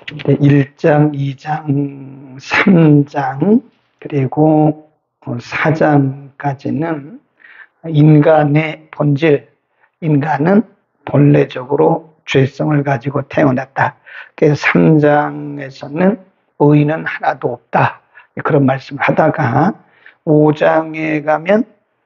1장, 2장, 3장, 그리고 4장까지는 인간의 본질, 인간은 본래적으로 죄성을 가지고 태어났다. 그래서 3장에서는 의인은 하나도 없다. 그런 말씀을 하다가 5장에 가면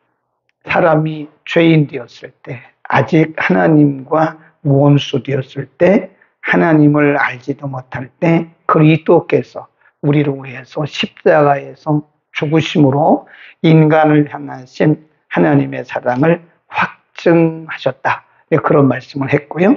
사람이 죄인 되었을 때, 아직 하나님과 원수 되었을 때, 하나님을 알지도 못할 때 그리스도께서 우리를 위해서 십자가에서 죽으심으로 인간을 향하신 하나님의 사랑을 확증하셨다. 그런 말씀을 했고요.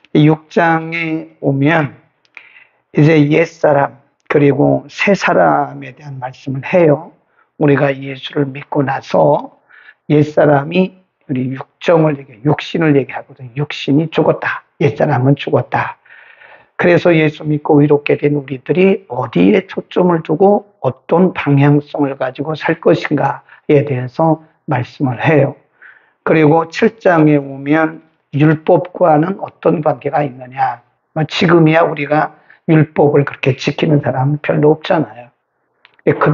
6장에 오면 이제 옛사람 그리고 새 사람에 대한 말씀을 해요. 우리가 예수를 믿고 나서 옛사람이 우리 육신을 얘기하거든요. 육신이 죽었다. 옛사람은 죽었다. 그래서 예수 믿고 의롭게 된 우리들이 어디에 초점을 두고 어떤 방향성을 가지고 살 것인가에 대해서 말씀을 해요. 그리고 7장에 오면 율법과는 어떤 관계가 있느냐. 지금이야 우리가 율법을 그렇게 지키는 사람은 별로 없잖아요. 그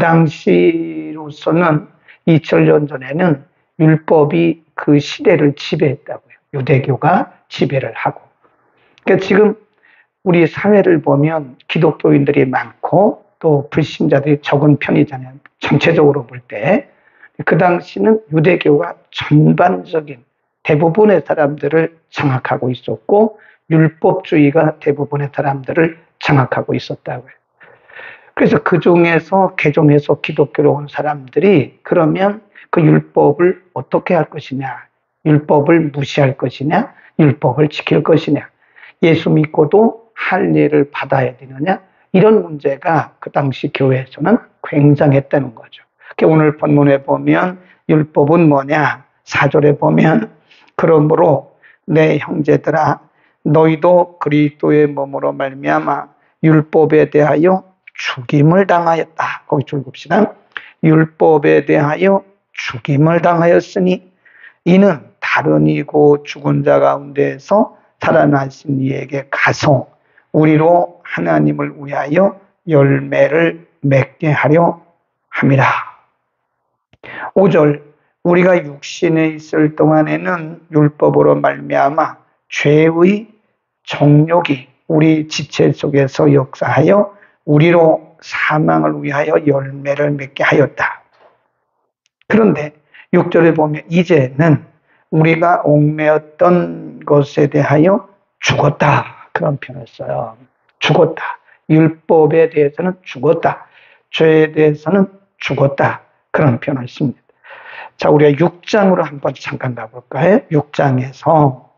당시로서는 2000년 전에는 율법이 그 시대를 지배했다고요. 유대교가 지배를 하고. 그러니까 지금 우리 사회를 보면 기독교인들이 많고 또 불신자들이 적은 편이잖아요. 전체적으로 볼 때. 그 당시는 유대교가 전반적인 대부분의 사람들을 장악하고 있었고 율법주의가 대부분의 사람들을 장악하고 있었다고요. 그래서 그 중에서 개종해서 기독교로 온 사람들이 그러면 그 율법을 어떻게 할 것이냐, 율법을 무시할 것이냐, 율법을 지킬 것이냐, 예수 믿고도 할례를 받아야 되느냐, 이런 문제가 그 당시 교회에서는 굉장했다는 거죠. 오늘 본문에 보면 율법은 뭐냐, 4절에 보면 그러므로 내 형제들아 너희도 그리스도의 몸으로 말미암아 율법에 대하여 죽임을 당하였다. 거기 줄 봅시다. 율법에 대하여 죽임을 당하였으니 이는 다른 이고 죽은 자 가운데에서 살아나신 이에게 가서 우리로 하나님을 위하여 열매를 맺게 하려 함이라. 5절 우리가 육신에 있을 동안에는 율법으로 말미암아 죄의 정욕이 우리 지체 속에서 역사하여 우리로 사망을 위하여 열매를 맺게 하였다. 그런데 6절에 보면 이제는 우리가 얽매였던 것에 대하여 죽었다. 그런 표현을 써요. 죽었다. 율법에 대해서는 죽었다. 죄에 대해서는 죽었다. 그런 표현을 씁니다. 자, 우리가 6장으로 한번 잠깐 가볼까요? 6장에서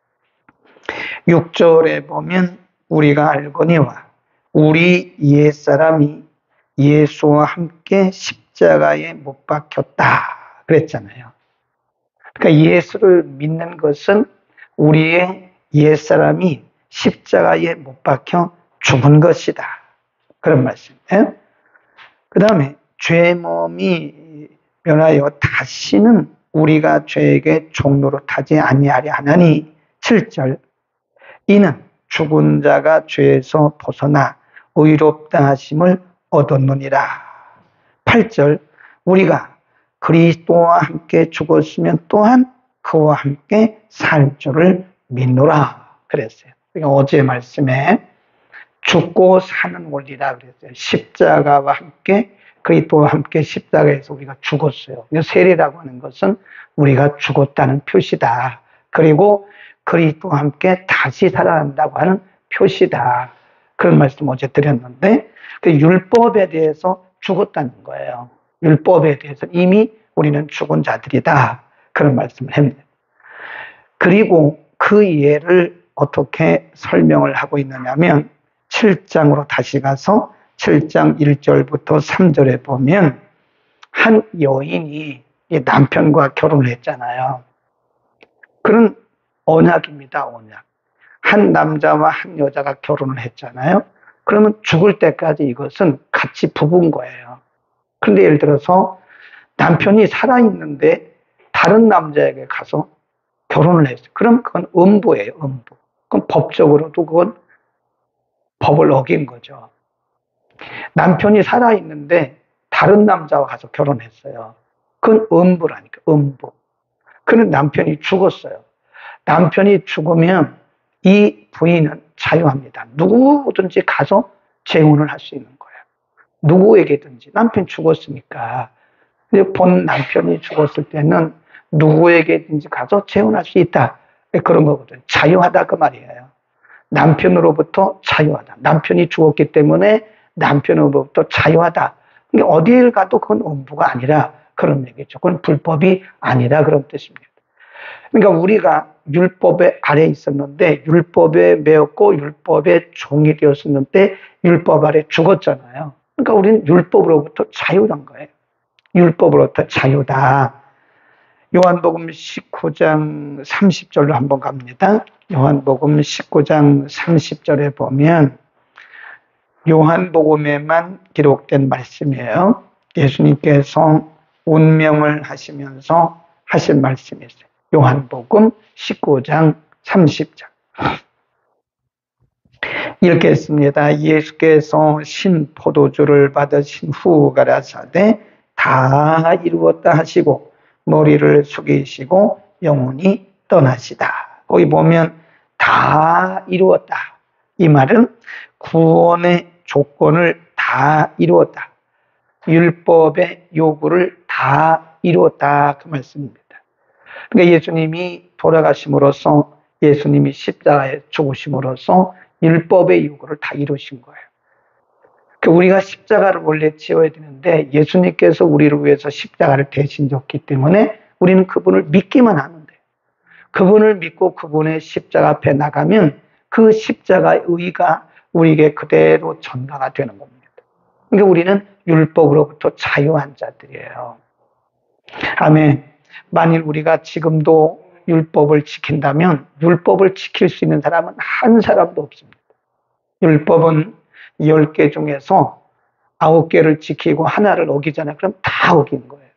6절에 보면 우리가 알거니와 우리 옛사람이 예수와 함께 십자가에 못 박혔다 그랬잖아요. 그러니까 예수를 믿는 것은 우리의 옛사람이 십자가에 못 박혀 죽은 것이다. 그런 말씀이에요. 그 다음에 죄 몸이 변하여 다시는 우리가 죄에게 종로로 타지 아니하려 하나니 7절 이는 죽은 자가 죄에서 벗어나 의롭다 하심을 얻었느니라. 8절 우리가 그리스도와 함께 죽었으면 또한 그와 함께 살 줄을 믿노라 그랬어요. 그러니까 어제 말씀에 죽고 사는 원리라 그랬어요. 십자가와 함께 그리스도와 함께 십자가에서 우리가 죽었어요. 세례라고 하는 것은 우리가 죽었다는 표시다. 그리고 그리스도와 함께 다시 살아난다고 하는 표시다. 그런 말씀 어제 드렸는데 율법에 대해서 죽었다는 거예요. 율법에 대해서 이미 우리는 죽은 자들이다. 그런 말씀을 합니다. 그리고 그 예를 어떻게 설명을 하고 있느냐면 7장으로 다시 가서 7장 1절부터 3절에 보면 한 여인이 남편과 결혼을 했잖아요. 그런 언약입니다. 언약. 한 남자와 한 여자가 결혼을 했잖아요. 그러면 죽을 때까지 이것은 같이 부부인 거예요. 그런데 예를 들어서 남편이 살아있는데 다른 남자에게 가서 결혼을 했어요. 그럼 그건 음부예요. 음부. 그럼 법적으로도 그건 법을 어긴 거죠. 남편이 살아있는데 다른 남자와 가서 결혼했어요. 그건 음부라니까, 음부. 그는 남편이 죽었어요. 남편이 죽으면 이 부인은 자유합니다. 누구든지 가서 재혼을 할 수 있는 거예요. 누구에게든지. 남편 죽었으니까. 본 남편이 죽었을 때는 누구에게든지 가서 재혼할 수 있다. 그런 거거든요. 자유하다 그 말이에요. 남편으로부터 자유하다. 남편이 죽었기 때문에 남편으로부터 자유하다. 그러니까 어디를 가도 그건 음부가 아니라 그런 얘기죠. 그건 불법이 아니라 그런 뜻입니다. 그러니까 우리가 율법의 아래에 있었는데 율법에 매였고 율법의 종이 되었었는데 율법 아래 죽었잖아요. 그러니까 우리는 율법으로부터 자유한 거예요. 율법으로부터 자유다. 요한복음 19장 30절로 한번 갑니다. 요한복음 19장 30절에 보면 요한복음에만 기록된 말씀이에요. 예수님께서 운명을 하시면서 하신 말씀이 있어요. 요한복음 19장 30절. 읽겠습니다. 예수께서 신포도주를 받으신 후 가라사대 다 이루었다 하시고 머리를 숙이시고 영원히 떠나시다. 거기 보면 다 이루었다. 이 말은 구원의 조건을 다 이루었다. 율법의 요구를 다 이루었다. 그 말씀입니다. 그러니까 예수님이 돌아가심으로써 예수님이 십자가에 죽으심으로써 율법의 요구를 다 이루신 거예요. 우리가 십자가를 원래 지어야 되는데 예수님께서 우리를 위해서 십자가를 대신 졌기 때문에 우리는 그분을 믿기만 하면 돼요. 그분을 믿고 그분의 십자가 앞에 나가면 그 십자가의 의가 우리에게 그대로 전가가 되는 겁니다. 그러니까 우리는 율법으로부터 자유한 자들이에요. 아멘. 만일 우리가 지금도 율법을 지킨다면 율법을 지킬 수 있는 사람은 한 사람도 없습니다. 율법은 10개 중에서 9개를 지키고 하나를 어기잖아요. 그럼 다 어긴 거예요.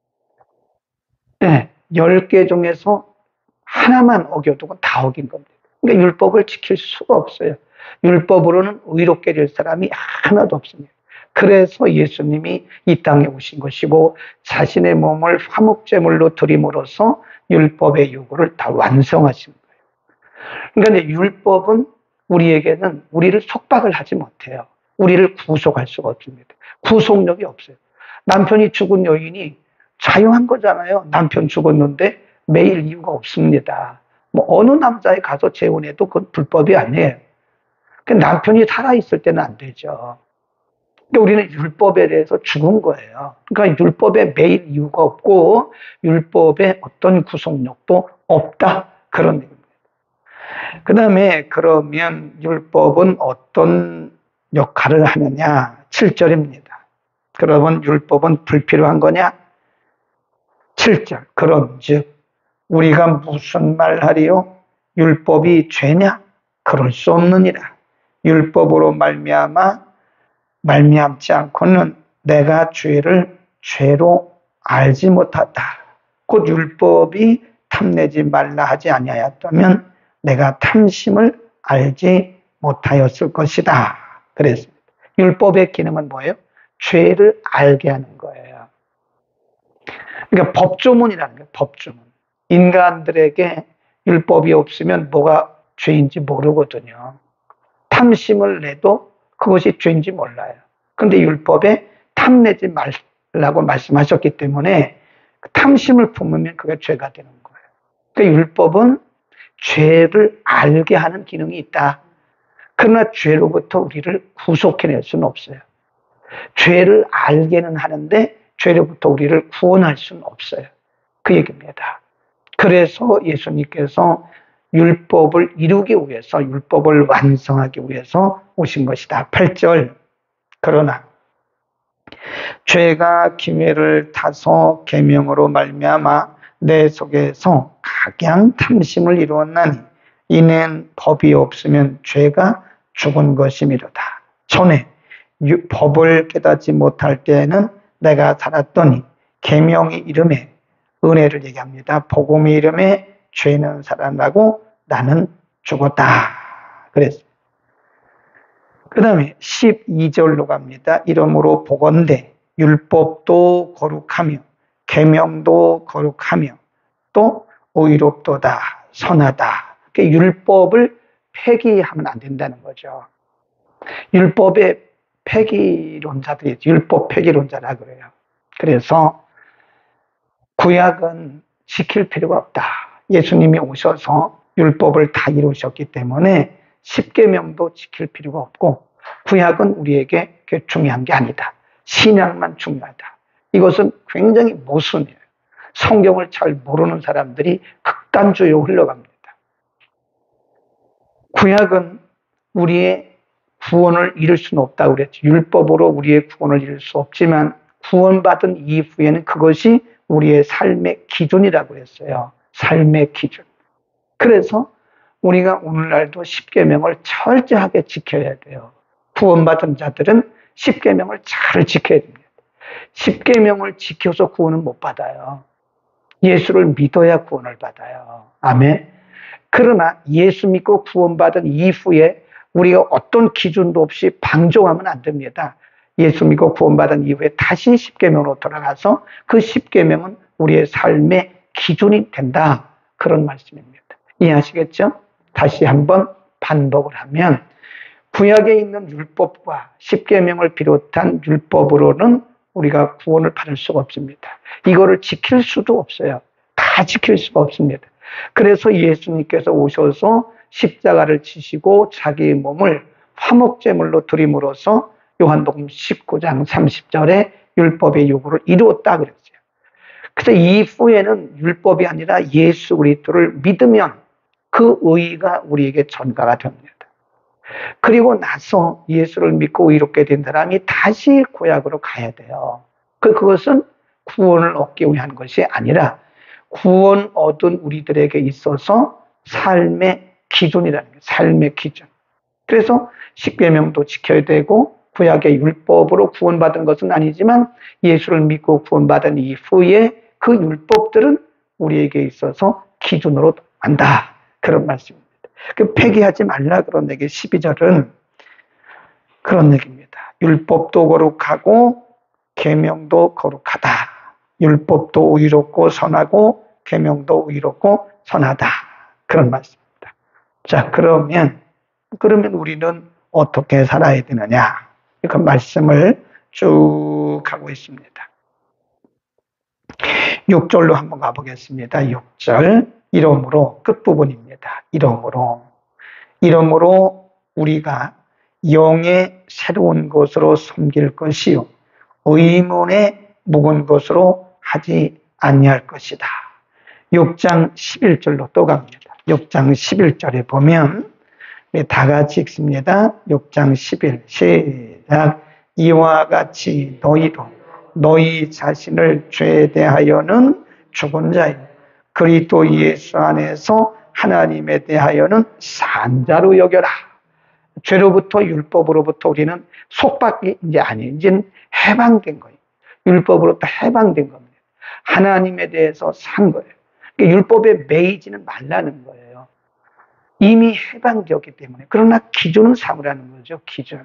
네, 10개 중에서 하나만 어겨도 다 어긴 겁니다. 그러니까 율법을 지킬 수가 없어요. 율법으로는 의롭게 될 사람이 하나도 없습니다. 그래서 예수님이 이 땅에 오신 것이고 자신의 몸을 화목제물로 드림으로써 율법의 요구를 다 완성하신 거예요. 그러니까 율법은 우리에게는 우리를 속박을 하지 못해요. 우리를 구속할 수가 없습니다. 구속력이 없어요. 남편이 죽은 여인이 자유한 거잖아요. 남편 죽었는데 매일 이유가 없습니다. 뭐 어느 남자에 가서 재혼해도 그건 불법이 아니에요. 남편이 살아있을 때는 안 되죠. 그러니까 우리는 율법에 대해서 죽은 거예요. 그러니까 율법에 매일 이유가 없고 율법에 어떤 구속력도 없다. 그런 얘기입니다. 그 다음에 그러면 율법은 어떤 역할을 하느냐? 7절입니다. 그러면 율법은 불필요한 거냐? 7절. 그런즉 우리가 무슨 말하리요? 율법이 죄냐? 그럴 수 없느니라. 율법으로 말미암지 않고는 내가 죄를 죄로 알지 못하다. 곧 율법이 탐내지 말라 하지 아니하였다면 내가 탐심을 알지 못하였을 것이다. 그랬습니다. 율법의 기능은 뭐예요? 죄를 알게 하는 거예요. 그러니까 법조문이라는 거예요. 법조문. 인간들에게 율법이 없으면 뭐가 죄인지 모르거든요. 탐심을 내도 그것이 죄인지 몰라요. 그런데 율법에 탐내지 말라고 말씀하셨기 때문에 탐심을 품으면 그게 죄가 되는 거예요. 그러니까 율법은 죄를 알게 하는 기능이 있다. 그러나 죄로부터 우리를 구속해낼 수는 없어요. 죄를 알게는 하는데 죄로부터 우리를 구원할 수는 없어요. 그 얘기입니다. 그래서 예수님께서 율법을 이루기 위해서 율법을 완성하기 위해서 오신 것이다. 8절. 그러나 죄가 기회를 타서 계명으로 말미암아 내 속에서 각양 탐심을 이루었나니 이는 법이 없으면 죄가 죽은 것이미로다. 전에 법을 깨닫지 못할 때에는 내가 살았더니 계명의 이름에 은혜를 얘기합니다. 복음의 이름에 죄는 살아나고 나는 죽었다. 그랬어요. 그 다음에 12절로 갑니다. 이러므로 보건대 율법도 거룩하며 계명도 거룩하며 또 의롭도다 선하다. 율법을 폐기하면 안 된다는 거죠. 율법의 폐기론자들이 율법 폐기론자라 그래요. 그래서 구약은 지킬 필요가 없다. 예수님이 오셔서 율법을 다 이루셨기 때문에 십계명도 지킬 필요가 없고 구약은 우리에게 그게 중요한 게 아니다. 신약만 중요하다. 이것은 굉장히 모순이에요. 성경을 잘 모르는 사람들이 극단주의로 흘러갑니다. 구약은 우리의 구원을 이룰 수는 없다고 그랬죠. 율법으로 우리의 구원을 이룰 수 없지만 구원받은 이후에는 그것이 우리의 삶의 기준이라고 했어요. 삶의 기준. 그래서 우리가 오늘날도 십계명을 철저하게 지켜야 돼요. 구원받은 자들은 십계명을 잘 지켜야 됩니다. 십계명을 지켜서 구원은 못 받아요. 예수를 믿어야 구원을 받아요. 아멘. 그러나 예수 믿고 구원받은 이후에 우리가 어떤 기준도 없이 방종하면 안 됩니다. 예수 믿고 구원받은 이후에 다시 십계명으로 돌아가서 그 십계명은 우리의 삶의 기준이 된다. 그런 말씀입니다. 이해하시겠죠? 다시 한번 반복을 하면 구약에 있는 율법과 십계명을 비롯한 율법으로는 우리가 구원을 받을 수가 없습니다. 이거를 지킬 수도 없어요. 다 지킬 수가 없습니다. 그래서 예수님께서 오셔서 십자가를 지시고 자기의 몸을 화목제물로 드림으로써 요한복음 19장 30절에 율법의 요구를 이루었다 그랬어요. 그래서 이후에는 율법이 아니라 예수 그리스도를 믿으면 그 의의가 우리에게 전가가 됩니다. 그리고 나서 예수를 믿고 의롭게 된 사람이 다시 구약으로 가야 돼요. 그것은 구원을 얻기 위한 것이 아니라 구원 얻은 우리들에게 있어서 삶의 기준이라는 거예요. 삶의 기준. 그래서 십계명도 지켜야 되고 구약의 율법으로 구원받은 것은 아니지만 예수를 믿고 구원받은 이후에 그 율법들은 우리에게 있어서 기준으로 한다. 그런 말씀입니다. 그 폐기하지 말라 그런 얘기 12절은 그런 얘기입니다. 율법도 거룩하고 계명도 거룩하다. 율법도 의롭고 선하고 계명도 의롭고 선하다. 그런 말씀입니다. 자, 그러면 우리는 어떻게 살아야 되느냐? 그 말씀을 쭉 하고 있습니다. 6절로 한번 가보겠습니다. 6절. 이러므로 끝부분입니다. 이러므로 우리가 영의 새로운 것으로 섬길 것이요 의문의 묵은 것으로 하지 아니할 것이다. 6장 11절로 또 갑니다. 6장 11절에 보면 다 같이 읽습니다. 6장 11 시작. 이와 같이 너희도 너희 자신을 죄에 대하여는 죽은 자요 그리스도 예수 안에서 하나님에 대하여는 산 자로 여겨라. 죄로부터 율법으로부터 우리는 속박이 이제 아니에요. 이제는 해방된 거예요. 율법으로부터 해방된 겁니다. 하나님에 대해서 산 거예요. 그러니까 율법에 매이지는 말라는 거예요. 이미 해방되었기 때문에. 그러나 기준은 삼으라는 거죠. 기준.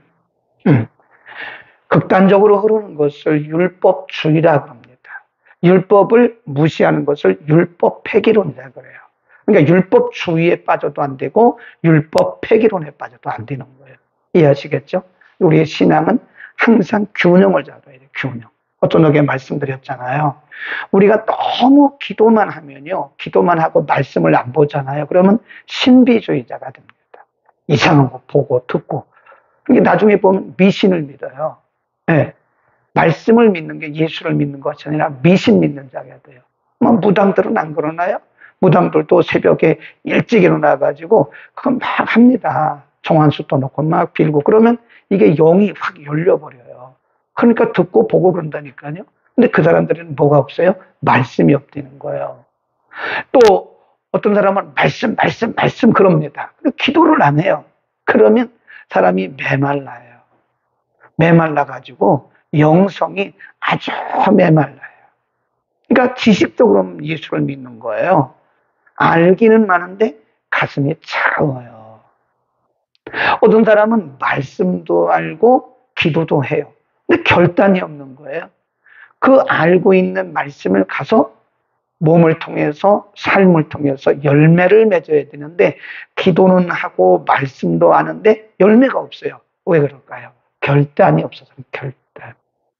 극단적으로 흐르는 것을 율법주의라고 합니다. 율법을 무시하는 것을 율법 폐기론이라고 그래요. 그러니까 율법주의에 빠져도 안 되고 율법 폐기론에 빠져도 안 되는 거예요. 이해하시겠죠? 우리의 신앙은 항상 균형을 잡아야 돼요. 균형. 어떤 적에 말씀드렸잖아요. 우리가 너무 기도만 하면요. 기도만 하고 말씀을 안 보잖아요. 그러면 신비주의자가 됩니다. 이상한 거 보고 듣고. 그러니까 나중에 보면 미신을 믿어요. 네. 말씀을 믿는 게 예수를 믿는 것이 아니라 미신 믿는 자가 돼요. 무당들은 안 그러나요? 무당들도 새벽에 일찍 일어나가지고 그거 막 합니다. 정한수도 놓고 막 빌고 그러면 이게 영이 확 열려버려요. 그러니까 듣고 보고 그런다니까요. 근데 그 사람들은 뭐가 없어요? 말씀이 없다는 거예요. 또 어떤 사람은 말씀 그럽니다. 기도를 안 해요. 그러면 사람이 메말라요. 메말라가지고 영성이 아주 메말라요. 그러니까 지식적으로는 예수를 믿는 거예요. 알기는 많은데 가슴이 차가워요. 어떤 사람은 말씀도 알고 기도도 해요. 근데 결단이 없는 거예요. 그 알고 있는 말씀을 가서 몸을 통해서 삶을 통해서 열매를 맺어야 되는데 기도는 하고 말씀도 하는데 열매가 없어요. 왜 그럴까요? 결단이 없어서 결단입니다.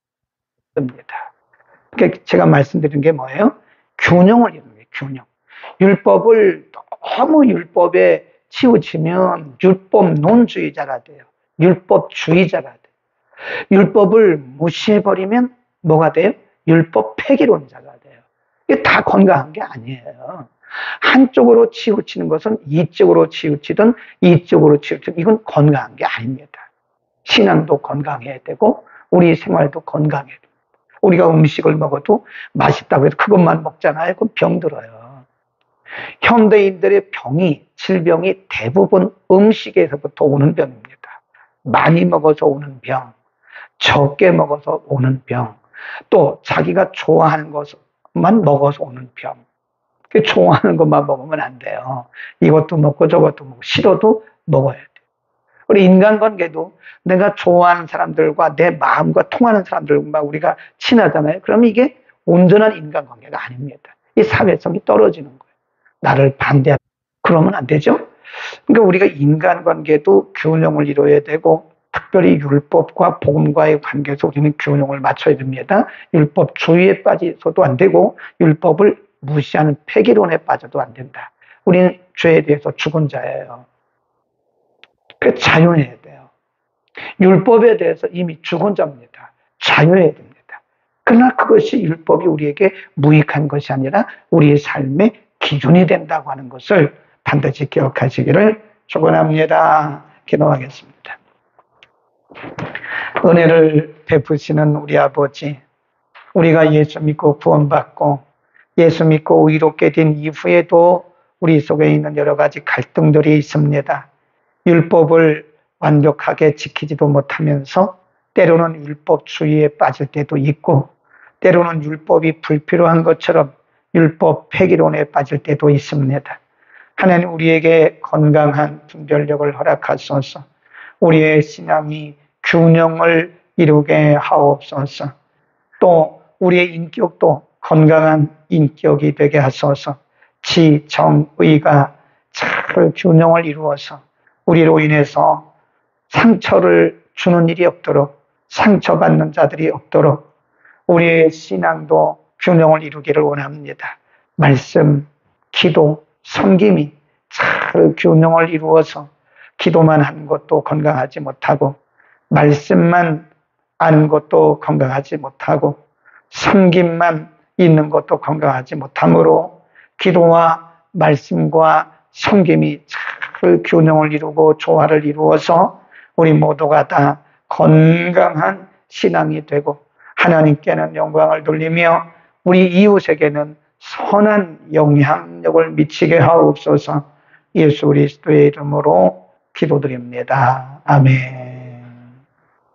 그러니까 제가 말씀드린 게 뭐예요? 균형을 이루는 거예요. 균형. 율법을 너무 율법에 치우치면 율법론주의자가 돼요. 율법주의자가 돼요. 율법을 무시해버리면 뭐가 돼요? 율법 폐기론자가 돼요. 이게 다 건강한 게 아니에요. 한쪽으로 치우치는 것은 이쪽으로 치우치든 이쪽으로 치우치든 이건 건강한 게 아닙니다. 신앙도 건강해야 되고 우리 생활도 건강해야 됩니다. 우리가 음식을 먹어도 맛있다고 해서 그것만 먹잖아요. 그럼 병들어요. 현대인들의 질병이 대부분 음식에서부터 오는 병입니다. 많이 먹어서 오는 병, 적게 먹어서 오는 병, 또 자기가 좋아하는 것만 먹어서 오는 병. 좋아하는 것만 먹으면 안 돼요. 이것도 먹고 저것도 먹고 싫어도 먹어야 돼요. 우리 인간관계도 내가 좋아하는 사람들과 내 마음과 통하는 사람들과 우리가 친하잖아요. 그러면 이게 온전한 인간관계가 아닙니다. 이 사회성이 떨어지는 거예요. 나를 반대하는 그러면 안 되죠. 그러니까 우리가 인간관계도 균형을 이루어야 되고 특별히 율법과 복음과의 관계에서 우리는 균형을 맞춰야 됩니다. 율법주의에 빠져서도 안 되고 율법을 무시하는 폐기론에 빠져도 안 된다. 우리는 죄에 대해서 죽은 자예요. 그 자유해야 돼요. 율법에 대해서 이미 죽은 자입니다. 자유해야 됩니다. 그러나 그것이 율법이 우리에게 무익한 것이 아니라 우리의 삶의 기준이 된다고 하는 것을 반드시 기억하시기를 축원합니다. 기도하겠습니다. 은혜를 베푸시는 우리 아버지, 우리가 예수 믿고 구원받고 예수 믿고 의롭게 된 이후에도 우리 속에 있는 여러 가지 갈등들이 있습니다. 율법을 완벽하게 지키지도 못하면서 때로는 율법주의에 빠질 때도 있고 때로는 율법이 불필요한 것처럼 율법 폐기론에 빠질 때도 있습니다. 하나님 우리에게 건강한 분별력을 허락하소서. 우리의 신앙이 균형을 이루게 하옵소서. 또 우리의 인격도 건강한 인격이 되게 하소서. 지, 정, 의가 잘 균형을 이루어서 우리로 인해서 상처를 주는 일이 없도록 상처받는 자들이 없도록 우리의 신앙도 균형을 이루기를 원합니다. 말씀, 기도, 섬김이 잘 균형을 이루어서 기도만 하는 것도 건강하지 못하고 말씀만 아는 것도 건강하지 못하고 섬김만 있는 것도 건강하지 못하므로 기도와 말씀과 섬김이 잘 균형을 이루고 조화를 이루어서 우리 모두가 다 건강한 신앙이 되고 하나님께는 영광을 돌리며 우리 이웃에게는 선한 영향력을 미치게 하옵소서. 예수 그리스도의 이름으로 기도드립니다. 아멘.